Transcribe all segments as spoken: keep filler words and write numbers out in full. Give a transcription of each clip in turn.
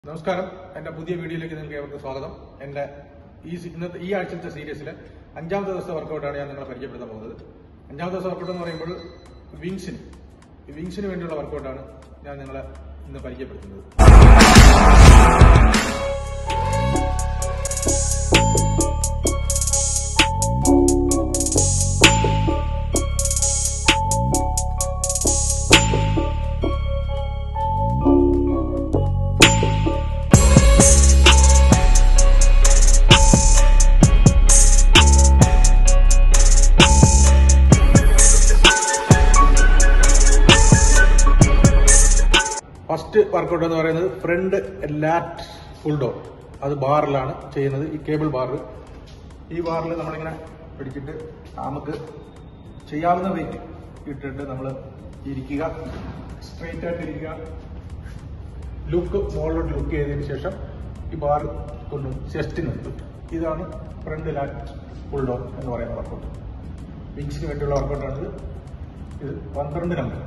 നമസ്കാരം. എന്റെ പുതിയ വീഡിയോയിലേക്ക് നിങ്ങൾക്ക് ഏവർക്കും സ്വാഗതം. എന്റെ ഈ ഇന്നത്തെ ഈ ആഴ്ചത്തെ സീരീസിലെ അഞ്ചാമത്തെ ദിവസത്തെ വർക്കൗട്ടാണ് ഞാൻ നിങ്ങളെ പരിചയപ്പെടുത്താൻ പോകുന്നത്. അഞ്ചാമത്തെ ദിവസം വർക്കൗട്ട് എന്ന് പറയുമ്പോൾ വിങ്സിന് ഈ വിങ്സിന് വേണ്ടിയുള്ള വർക്കൗട്ടാണ് ഞാൻ നിങ്ങളെ ഇന്ന് പരിചയപ്പെടുത്തുന്നത്. ഫസ്റ്റ് വർക്കൗട്ട് എന്ന് പറയുന്നത് ഫ്രണ്ട് ലാറ്റ് ഫുൾ ഡൗൺ. അത് ബാറിലാണ് ചെയ്യുന്നത്. ഈ കേബിൾ ബാറിൽ ഈ ബാറിൽ നമ്മളിങ്ങനെ പിടിച്ചിട്ട് നമുക്ക് ചെയ്യാവുന്ന വെയിറ്റ് ഇട്ടിട്ട് നമ്മൾ ഇരിക്കുക, സ്ട്രെയിറ്റ് ആയിട്ട് ഇരിക്കുക, ലുക്ക് മുകളിലോട്ട് ലുക്ക് ചെയ്തതിന് ശേഷം ഈ ബാർ കൊണ്ട് ചെസ്റ്റ് നിർത്തും. ഇതാണ് ഫ്രണ്ട് ലാറ്റ് ഫുൾ ഡൗൺ എന്ന് പറയുന്ന വർക്കൗട്ട്. വിങ്സിന് വേണ്ടിയുള്ള വർക്കൗട്ടാണിത്. ഇത് പന്ത്രണ്ട് നമ്പർ.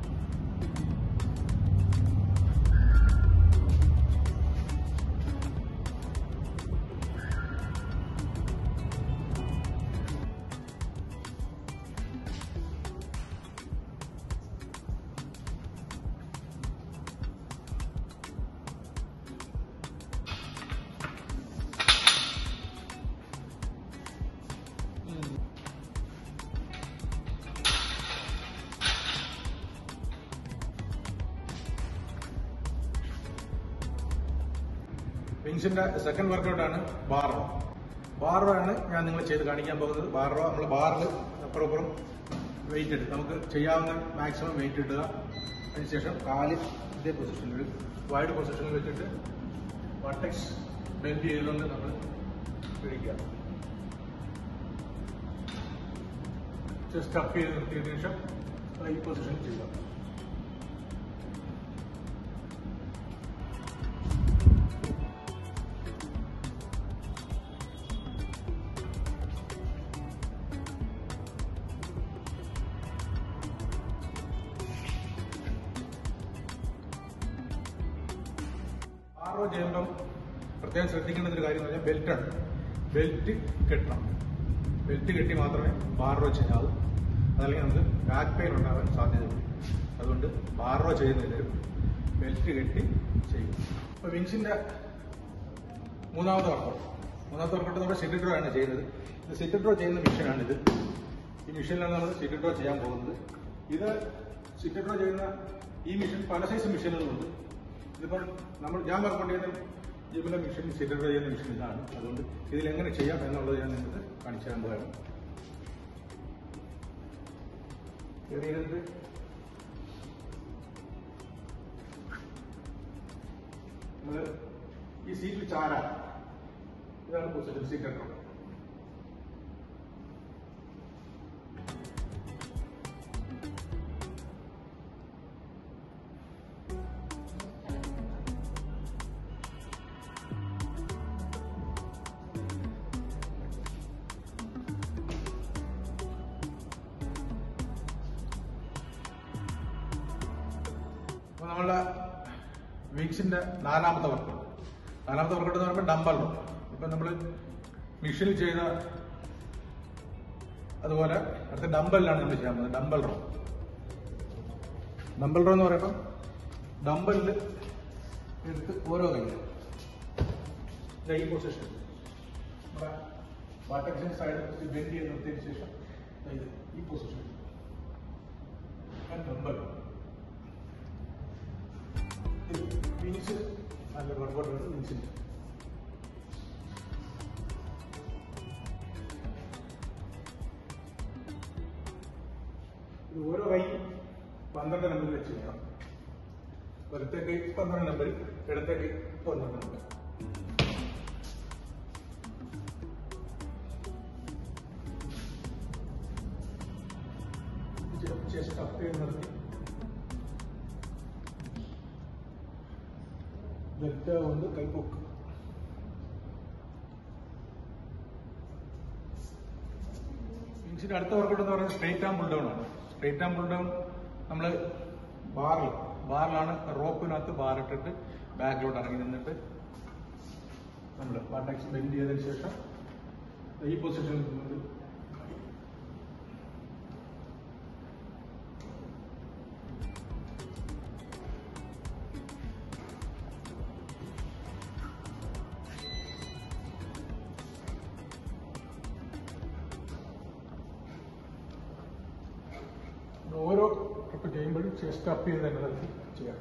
വിങ്സിന്റെ സെക്കൻഡ് വർക്കൗട്ടാണ് ബാറോ. ബാറോ ആണ് ഞാൻ നിങ്ങൾ ചെയ്ത് കാണിക്കാൻ പോകുന്നത്. ബാറോ നമ്മൾ ബാറിൽ അപ്പുറം അപ്പുറം വെയിറ്റ് ഇട്ട് നമുക്ക് ചെയ്യാവുന്ന മാക്സിമം വെയിറ്റ് ഇടുക. അതിനുശേഷം കാല് ഇതേ പൊസിഷനിൽ വൈഡ് പൊസിഷനിൽ വെച്ചിട്ട് വട്ടക്സ് ബെൻഡ് ചെയ്തുകൊണ്ട് നമ്മൾ പിടിക്കുക. ചെസ്റ്റ് അപ്പ് ചെയ്ത് നിർത്തിയതിനു ശേഷം ഈ പൊസിഷൻ ചെയ്യുക. ബാറോ ചെയ്യുമ്പം പ്രത്യേകം ശ്രദ്ധിക്കേണ്ട ഒരു കാര്യം എന്ന് പറഞ്ഞാൽ ബെൽറ്റാണ്. ബെൽറ്റ് കെട്ടണം. ബെൽറ്റ് കെട്ടി മാത്രമേ ബാറോ ചെയ്യാവൂ. അതല്ലെങ്കിൽ നമുക്ക് ബാക്ക് പെയിൻ ഉണ്ടാകാൻ സാധ്യതയുണ്ട്. അതുകൊണ്ട് ബാറോ ചെയ്യുന്നതിലും ബെൽറ്റ് കെട്ടി ചെയ്യും. ഇപ്പൊ വിങ്സിന്റെ മൂന്നാമത്തെ വർക്കൗട്ട് മൂന്നാമത്തെ വർക്കൗട്ട് നമ്മുടെ സിറ്റ് ഡ്രോ ആണ് ചെയ്യുന്നത്. ഇത് സിറ്റ് ഡ്രോ ചെയ്യുന്ന മെഷീനാണിത്. ഈ മെഷീനിലാണ് നമ്മൾ സിറ്റ് ഡ്രോ ചെയ്യാൻ പോകുന്നത്. ഇത് സിറ്റ് ഡ്രോ ചെയ്യുന്ന ഈ മെഷീൻ പല സൈസ് മെഷീനുകളുണ്ട്. ഇതിപ്പം നമ്മൾ ഞാൻ വർക്കൗട്ട് ചെയ്യുന്ന ജിമ്മിലെ മെഷീൻ സിറ്റ് ഡ്രോ ചെയ്യുന്ന മെഷീൻ ഇതാണ്. അതുകൊണ്ട് ഇതിൽ എങ്ങനെ ചെയ്യാം എന്നുള്ളത് ഞാൻ നിങ്ങൾക്ക് കാണിച്ചു തരാൻ പോയാണ്. ചെറിയത് നമ്മൾ ഈ സീറ്റിൽ ചാരാൻ ഇതാണ് പൊസിഷൻ സീറ്റ് ഡ്രോ. നമ്മളുടെ വിങ്സിന്റെ നാലാമത്തെ വർക്കൗട്ട് നാലാമത്തെ വർക്കൗട്ട് എന്ന് പറയുമ്പോൾ ഡംബൽ റോ. ഇപ്പൊ നമ്മൾ മെഷീനിൽ ചെയ്ത അതുപോലെ അടുത്ത ഡംബലിലാണ് നമ്മൾ ചെയ്യാൻ പോകുന്നത്. ഡംബൽ റോ ഡംബൽ റോ എന്ന് പറയുമ്പോൾ ഡംബലിൽ എടുത്ത് ഓരോ കൈയിലും ഈ പൊസിഷൻ നമ്മുടെ ബട്ടക്സിന്റെ സൈഡ് ബെൻഡ് ചെയ്ത് നിർത്തിയതിനു ശേഷം ഇത് ഈ പൊസിഷൻ ഡംബൽ വിങ്സ് നല്ല വർക്കൗട്ടാണ്. വിങ്സിന്റെ ഇത് ഓരോ കൈ പന്ത്രണ്ട് നമ്പറിൽ വെച്ച് ചെയ്യണം. വലത്തെ കൈ പന്ത്രണ്ട് നമ്പർ, ഇടത്തെ കൈ പന്ത്രണ്ട് നമ്പർ. ചെസ്റ്റ് അപ്പ് ചെയ്ത് നിർത്തി ലെഫ്റ്റ് കൊണ്ട് കൈപ്പൊക്ക്. വിങ്സിന്റെ അടുത്ത വർക്കൗട്ട് എന്ന് പറയുന്നത് സ്ട്രെയിറ്റ് ആം പുൾ ഡൗൺ ആണ്. സ്ട്രെയിറ്റ് ആം പുൾ ഡൗൺ നമ്മൾ ബാറിൽ ബാറിലാണ് റോപ്പിനകത്ത് ബാറിട്ടിട്ട് ബാക്കിലോട്ട് ഇറങ്ങി നിന്നിട്ട് നമ്മൾ ബട്ടക്സ് ബെൻഡ് ചെയ്തതിന് ശേഷം ഈ പൊസിഷനിൽ നിന്നിട്ട് ഓരോ ട്രിപ്പ് ചെയ്യുമ്പോഴും ചെസ്റ്റ് അപ്പ് ചെയ്ത് തന്നെ നിർത്തി ചെയ്യാം.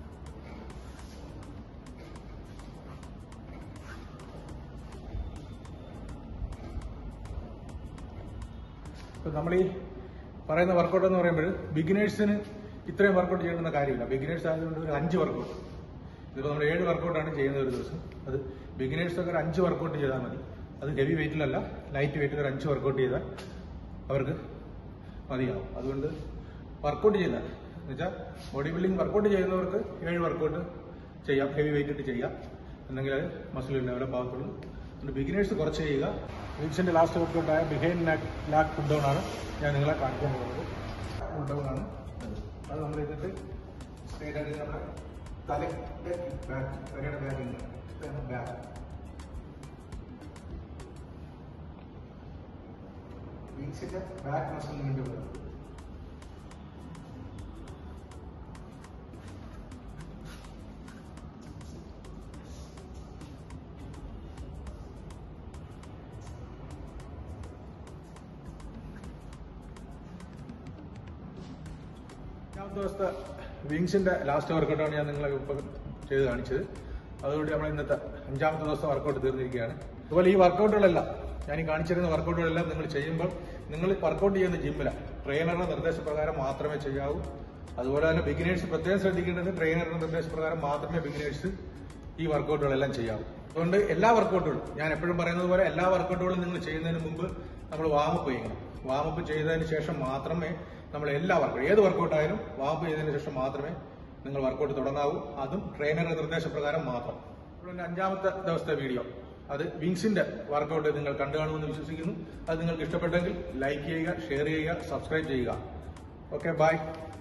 ഇപ്പൊ നമ്മൾ ഈ പറയുന്ന വർക്കൗട്ട് എന്ന് പറയുമ്പോൾ ബിഗിനേഴ്സിന് ഇത്രയും വർക്കൗട്ട് ചെയ്യണമെന്ന കാര്യമില്ല. ബിഗിനേഴ്സ് ആയതുകൊണ്ട് ഒരു അഞ്ച് വർക്കൗട്ട്, ഇതിപ്പോൾ നമ്മൾ ഏഴ് വർക്കൗട്ടാണ് ചെയ്യുന്നത് ഒരു ദിവസം. അത് ബിഗിനേഴ്സൊക്കെ ഒരു അഞ്ച് വർക്കൗട്ട് ചെയ്താൽ മതി. അത് ഹെവി വെയിറ്റിലല്ല, ലൈറ്റ് വെയിറ്റിൽ ഒരു അഞ്ച് വർക്കൗട്ട് ചെയ്താൽ അവർക്ക് മതിയാവും. അതുകൊണ്ട് വർക്കൗട്ട് ചെയ്യുന്ന എന്നുവെച്ചാൽ ബോഡി ബിൽഡിംഗ് വർക്കൗട്ട് ചെയ്യുന്നവർക്ക് ഏഴ് വർക്കൗട്ട് ചെയ്യാം, ഹെവി വെയിറ്റ് ഇട്ട് ചെയ്യാം, എന്നെങ്കിൽ അത് മസിൽ ഡെവലപ്പ് ആകത്തുള്ളൂ. അതുകൊണ്ട് ബിഗിനേഴ്സ് കുറച്ച് ചെയ്യുക. വിങ്സിന്റെ ലാസ്റ്റ് വർക്കൗട്ടായ behind lat lat pull down ആണ് ഞാൻ നിങ്ങളെ കാണിക്കാൻ പോകുന്നത്. പുൾ ഡൗൺ ആണ് അത് നമ്മൾ എന്നിട്ട് സ്ട്രേറ്റ് ആയിട്ട് നമ്മുടെ തലയുടെ ബാക്ക് തലയുടെ ബാക്കിൽ ബാക്ക് വിങ്സിന്റെ ബാക്ക് മസിലിന് വേണ്ടി വരുന്നത്. അഞ്ചാമത്തെ ദിവസത്തെ വിങ്സിന്റെ ലാസ്റ്റ് വർക്കൗട്ടാണ് ഞാൻ നിങ്ങളെ ഇപ്പം ചെയ്ത് കാണിച്ചത്. അതുകൊണ്ട് നമ്മൾ ഇന്നത്തെ അഞ്ചാമത്തെ ദിവസം വർക്കൗട്ട് തീർന്നിരിക്കുകയാണ്. അതുപോലെ ഈ വർക്കൗട്ടുകളെല്ലാം ഞാൻ ഈ കാണിച്ചിരുന്ന വർക്കൗട്ടുകളെല്ലാം നിങ്ങൾ ചെയ്യുമ്പോൾ നിങ്ങൾ വർക്കൗട്ട് ചെയ്യുന്ന ജിമ്മിലാണ് ട്രെയിനറുടെ നിർദ്ദേശപ്രകാരം മാത്രമേ ചെയ്യാവൂ. അതുപോലെ തന്നെ ബിഗിനേഴ്സ് പ്രത്യേകം ശ്രദ്ധിക്കേണ്ടത് ട്രെയിനറുടെ നിർദ്ദേശപ്രകാരം മാത്രമേ ബിഗിനേഴ്സ് ഈ വർക്കൗട്ടുകളെല്ലാം ചെയ്യാവൂ. അതുകൊണ്ട് എല്ലാ വർക്കൗട്ടുകളും ഞാൻ എപ്പോഴും പറയുന്നത് പോലെ എല്ലാ വർക്കൗട്ടുകളും നിങ്ങൾ ചെയ്യുന്നതിന് മുമ്പ് നമ്മൾ വാമപ്പ് ചെയ്യണം. വാമപ്പ് ചെയ്തതിന് ശേഷം മാത്രമേ നമ്മൾ എല്ലാ വർക്കൗട്ട് ഏത് വർക്കൗട്ടായാലും വാമപ്പ് ചെയ്തതിന് ശേഷം മാത്രമേ നിങ്ങൾ വർക്കൗട്ട് തുടങ്ങാവൂ. അതും ട്രെയിനറുടെ നിർദ്ദേശപ്രകാരം മാത്രം. അതുപോലെ അഞ്ചാമത്തെ ദിവസത്തെ വീഡിയോ അത് വിങ്സിന്റെ വർക്കൗട്ട് നിങ്ങൾ കണ്ടു കാണുമെന്ന് വിശ്വസിക്കുന്നു. അത് നിങ്ങൾക്ക് ഇഷ്ടപ്പെട്ടെങ്കിൽ ലൈക്ക് ചെയ്യുക, ഷെയർ ചെയ്യുക, സബ്സ്ക്രൈബ് ചെയ്യുക. Okay, by.